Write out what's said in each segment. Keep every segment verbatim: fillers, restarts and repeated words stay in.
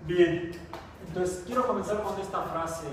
Bien, entonces quiero comenzar con esta frase.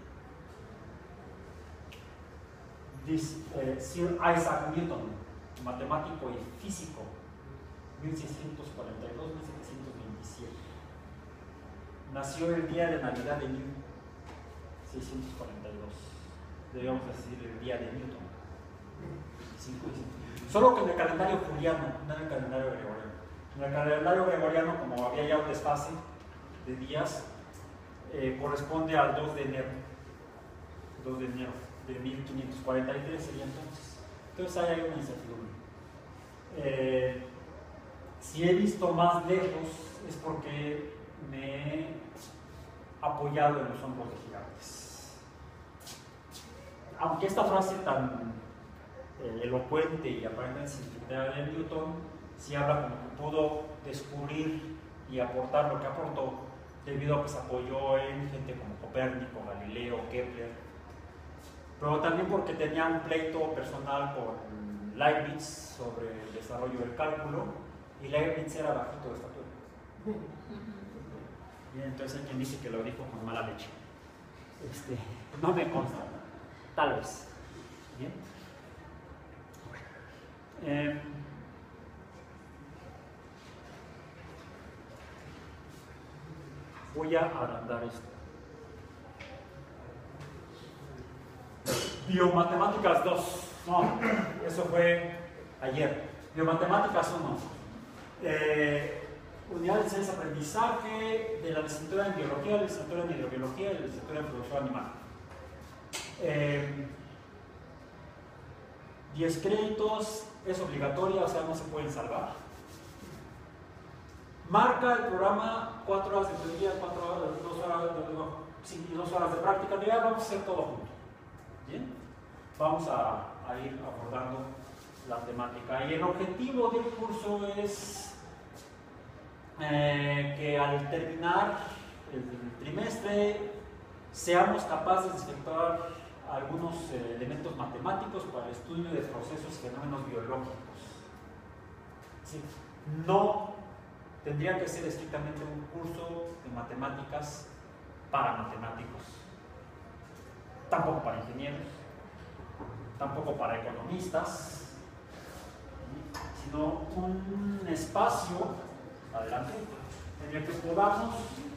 Dice eh, Sir Isaac Newton, matemático y físico, mil seiscientos cuarenta y dos a mil setecientos veintisiete. Nació el día de Navidad de mil seiscientos cuarenta y dos. Debíamos decir el día de Newton. veinticinco, veinticinco. Solo que en el calendario juliano, no en el calendario gregoriano. En el calendario gregoriano, como había ya un desfase de días, eh, corresponde al dos de enero. dos de enero de mil quinientos cuarenta y tres sería entonces. Entonces ahí hay una incertidumbre. Eh, si he visto más lejos es porque me he apoyado en los hombros de gigantes. Aunque esta frase tan eh, elocuente y aparentemente significativa de Newton, sí habla como que pudo descubrir y aportar lo que aportó debido a que se apoyó en gente como Copérnico, Galileo, Kepler, pero también porque tenía un pleito personal con Leibniz sobre el desarrollo del cálculo, y Leibniz era bajito de estatura. Y entonces hay quien dice que lo dijo con mala leche. Este, no me consta, tal vez. Bien. Eh, voy a agrandar esto. Biomatemáticas dos, no, eso fue ayer. Biomatemáticas uno, eh, unidad de ciencia aprendizaje de la licenciatura en biología, la licenciatura en hidrobiología y la licenciatura en producción animal. Eh, diez créditos, es obligatoria, o sea, no se pueden salvar. Marca el programa cuatro horas de teoría, cuatro horas, dos horas de, dos horas de práctica. Ya vamos a hacer todo junto. Bien, vamos a, a ir abordando la temática. Y el objetivo del curso es eh, que al terminar el trimestre seamos capaces de efectuar algunos eh, elementos matemáticos para el estudio de procesos y fenómenos biológicos. ¿Sí? No tendría que ser estrictamente un curso de matemáticas para matemáticos. Tampoco para ingenieros, tampoco para economistas, sino un espacio, adelante, en el que podamos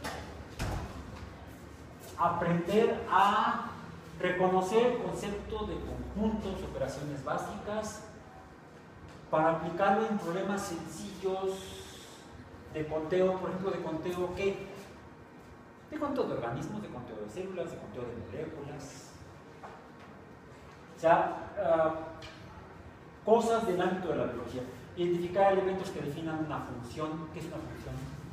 aprender a reconocer el concepto de conjuntos, operaciones básicas, para aplicarlo en problemas sencillos de conteo, por ejemplo, de conteo ¿qué? De conteo de organismos, de conteo de células, de conteo de moléculas. O sea, uh, cosas del ámbito de la biología. Identificar elementos que definan una función. ¿Qué es una función?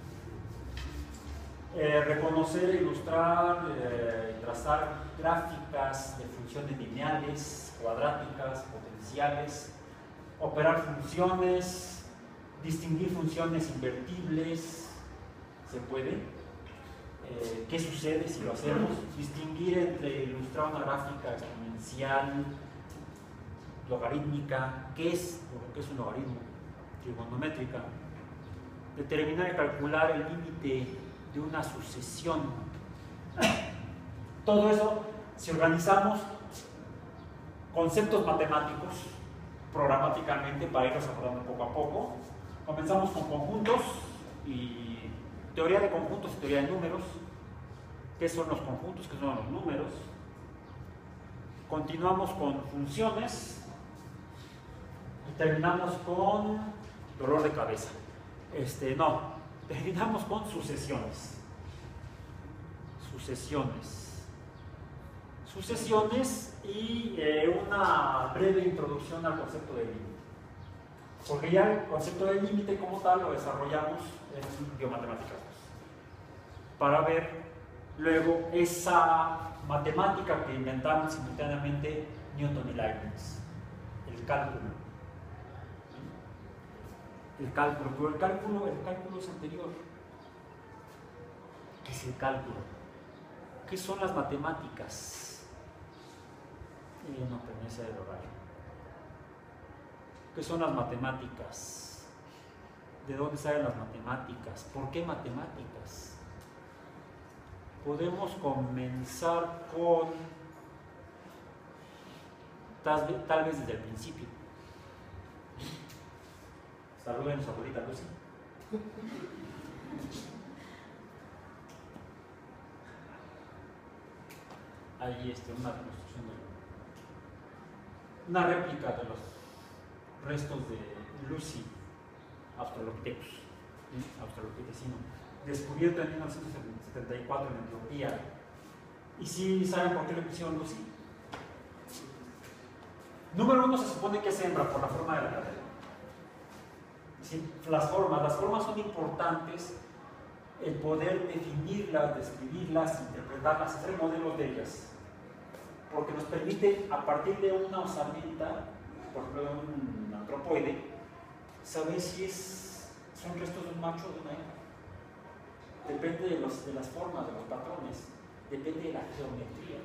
Eh, reconocer, ilustrar, eh, trazar gráficas de funciones lineales, cuadráticas, potenciales, operar funciones, distinguir funciones invertibles. ¿Se puede? Eh, ¿Qué sucede si lo hacemos? Distinguir entre ilustrar una gráfica exponencial, logarítmica, ¿qué es? ¿Qué es un logaritmo? Trigonométrica. Determinar y calcular el límite de una sucesión. Todo eso, si organizamos conceptos matemáticos programáticamente para irlos abordando poco a poco, comenzamos con conjuntos y teoría de conjuntos y teoría de números. ¿Qué son los conjuntos? ¿Qué son los números? Continuamos con funciones y terminamos con dolor de cabeza. Este, no, terminamos con sucesiones. Sucesiones. Sucesiones y eh, una breve introducción al concepto de límite. Porque ya el concepto de límite como tal lo desarrollamos en biomatemáticas para ver luego esa matemática que inventaron simultáneamente Newton y Leibniz, el cálculo. El cálculo, pero el cálculo, el cálculo es anterior. ¿Qué es el cálculo? ¿Qué son las matemáticas? Eh, no pertenece al horario. ¿Qué son las matemáticas? ¿De dónde salen las matemáticas? ¿Por qué matemáticas? podemos comenzar con, tal vez, tal vez desde el principio. Saluden a su abuelita Lucy. Ahí este, una reconstrucción de una réplica de los restos de Lucy Australopithecus, australopithecino, descubierta en mil novecientos setenta y cuatro en Etiopía. ¿Y si saben por qué le pusieron Lucy? Número uno, se supone que es hembra por la forma de la cadera. Sí, las formas, las formas son importantes, el poder definirlas, describirlas, interpretarlas, hacer modelos de ellas, porque nos permite, a partir de una osamenta, por ejemplo de un antropoide, saber si es, son restos de un macho o de una hembra. Depende de, los, de las formas, de los patrones, depende de la geometría.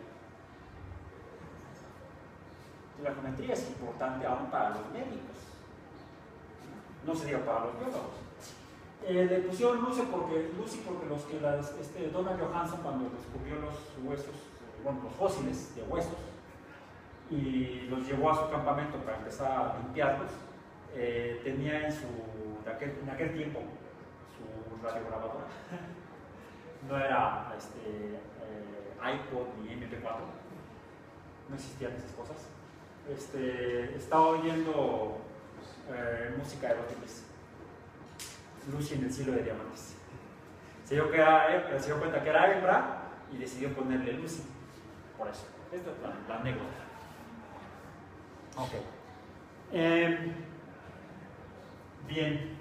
La geometría es importante aún para los médicos, no se diga para los biólogos. Eh, le pusieron Lucy porque, Lucy porque los que las, este, Donald Johanson, cuando descubrió los huesos, bueno, los fósiles de huesos, y los llevó a su campamento para empezar a limpiarlos, eh, tenía en, su, en, aquel, en aquel tiempo su radiograbadora. No era este, eh, iPod ni eme pe cuatro, no existían esas cosas. Este, estaba oyendo eh, música erótica, Lucy en el cielo de diamantes. Se dio, que era, se dio cuenta que era hembra y decidió ponerle Lucy. Por eso, esta es la, la anécdota. Ok. Eh, bien.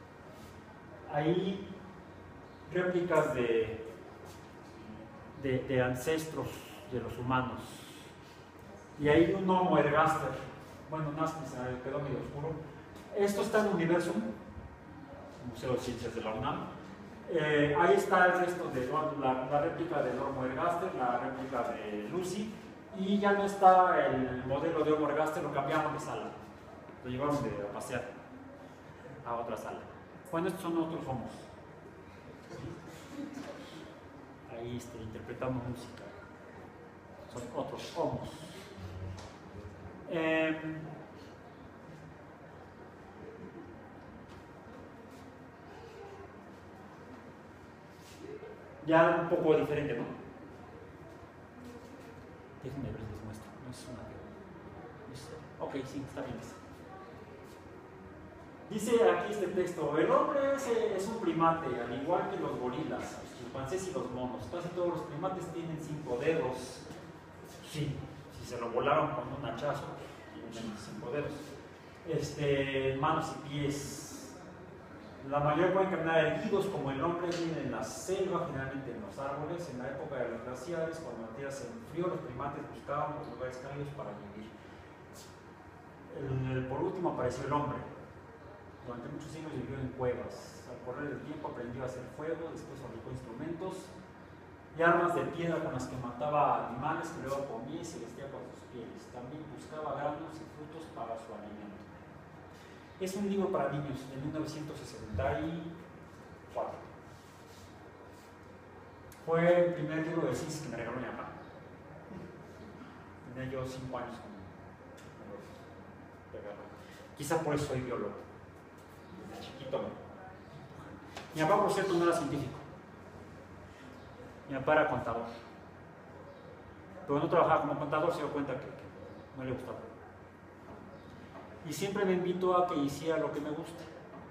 Hay réplicas de, de, de ancestros de los humanos. Y hay un Homo ergaster. Bueno, Nazca se quedó medio oscuro. Esto está en el Universum, Museo de Ciencias de la UNAM. Eh, ahí está el resto de la, la réplica del Homo ergaster, la réplica de Lucy, y ya no está el modelo de Homo ergaster, lo cambiaron de sala, lo llevaron de a pasear a otra sala. Bueno, estos son otros homos. Ahí este, interpretando música, son otros homos. Eh, ya un poco diferente, ¿no? Déjenme ver si les muestro. No es una... es... Ok, sí, está bien. Dice aquí este texto: el hombre es, es un primate, al igual que los gorilas, los chimpancés y los monos. Casi todos los primates tienen cinco dedos. Sí, si se lo volaron con un hachazo, tienen cinco dedos. Este, manos y pies. La mayoría pueden caminar erguidos como el hombre, viven en la selva, generalmente en los árboles. En la época de los glaciares, cuando la tierra se enfrió, los primates buscaban los lugares cálidos para vivir. El, por último apareció el hombre. Durante muchos siglos vivió en cuevas. Al correr del tiempo aprendió a hacer fuego, después fabricó instrumentos y armas de piedra con las que mataba animales que luego comía y se vestía con sus pieles. También buscaba granos y frutos para su alimento. Es un libro para niños de mil novecientos sesenta y cuatro. Fue el primer libro de ciencias que me regaló mi mamá. Tenía yo cinco años cuando me lo regaló. Quizá por eso soy biólogo. Desde chiquito. Mi papá, por cierto, no era científico. Mi papá era contador. Pero no trabajaba como contador, se dio cuenta que, que no le gustaba. Y siempre me invitó a que hiciera lo que me gusta.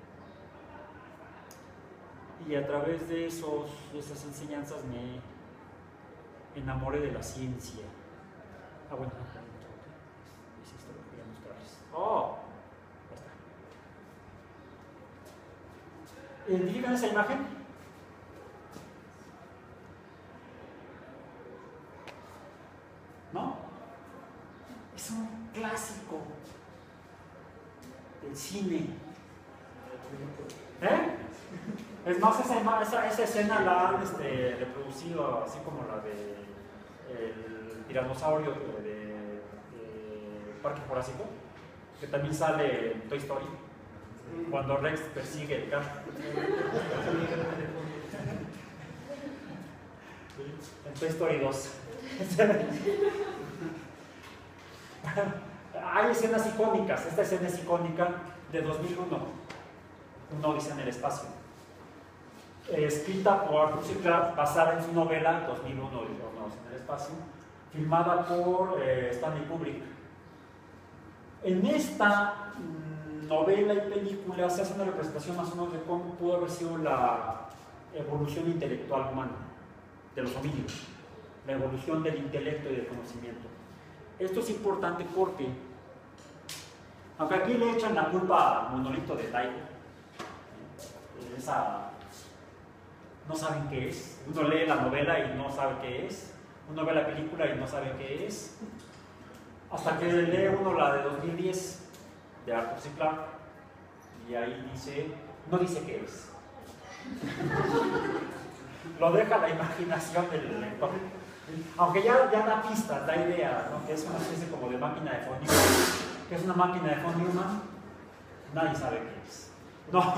Y a través de, esos, de esas enseñanzas me enamoré de la ciencia. Ah, bueno, es esto lo que quería mostrarles. ¡Oh! Ya está. ¿Identifican esa imagen? ¿No? Es un clásico del cine. ¿Eh? Es más, esa, esa, esa escena la han este, reproducido, así como la de el tiranosaurio de, de, de Parque Jurásico, que también sale en Toy Story, cuando Rex persigue el carro. Toy Story dos. Hay escenas icónicas. Esta escena es icónica de dos mil uno, Una odisea en el espacio, eh, escrita por Arthur C. Clarke, basada en su novela dos mil uno, Una odisea en el espacio, filmada por eh, Stanley Kubrick. En esta mmm, novela y película se hace una representación más o menos de cómo pudo haber sido la evolución intelectual humana de los homínidos, la evolución del intelecto y del conocimiento. Esto es importante porque, aunque aquí le echan la culpa al monolito de Tycho, esa, no saben qué es. Uno lee la novela y no sabe qué es, uno ve la película y no sabe qué es, hasta que lee uno la de dos mil diez de Arthur C. Clarke y ahí dice, no dice qué es. Lo deja la imaginación del lector. Aunque ya, ya da pistas, da idea, ¿no? Que es una especie como de máquina de von Neumann. ¿Qué es una máquina de von Neumann? Nadie sabe qué es. No.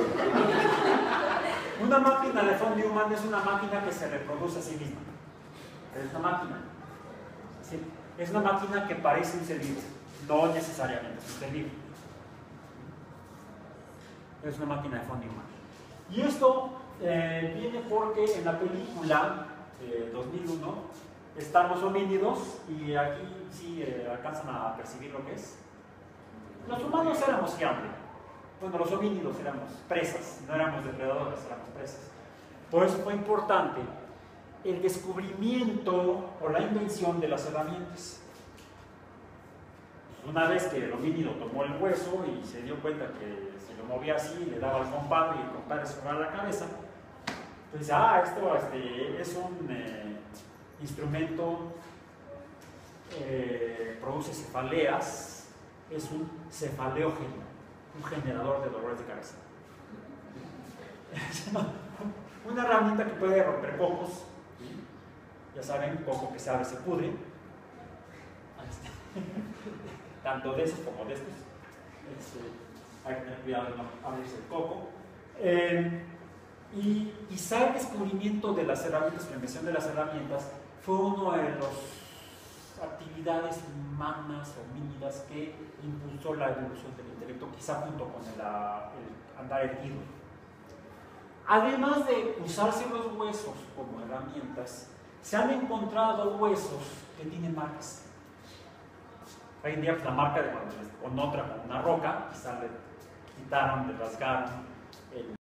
Una máquina de von Neumann es una máquina que se reproduce a sí misma. Es una máquina. ¿Sí? Es una máquina que parece un ser vivo. No necesariamente es un ser vivo. Es una máquina de von Neumann. Y esto eh, viene porque en la película de dos mil uno están los homínidos y aquí sí eh, alcanzan a percibir lo que es. Los humanos éramos fiambre. Bueno, los homínidos éramos presas, no éramos depredadores, éramos presas. Por eso fue importante el descubrimiento o la invención de las herramientas. Una vez que el homínido tomó el hueso y se dio cuenta que se lo movía así, le daba al compadre y el compadre se tomaba la cabeza, entonces, ah, esto este, es un eh, instrumento, eh, produce cefaleas, es un cefaleógeno, un generador de dolores de cabeza. Una herramienta que puede romper cocos, ¿sí? Ya saben, coco que se abre se pudre, tanto de esos como de estos. Este, hay que tener cuidado de no abrirse el coco. Eh, y quizá el descubrimiento de las herramientas, la invención de las herramientas, fue una de las actividades humanas homínidas que impulsó la evolución del intelecto, quizá junto con el, el andar erguido. Además de usarse los huesos como herramientas, se han encontrado huesos que tienen marcas. Hoy en día pues, la marca de cuando con otra, con una roca, quizá le quitaron, le rasgaron el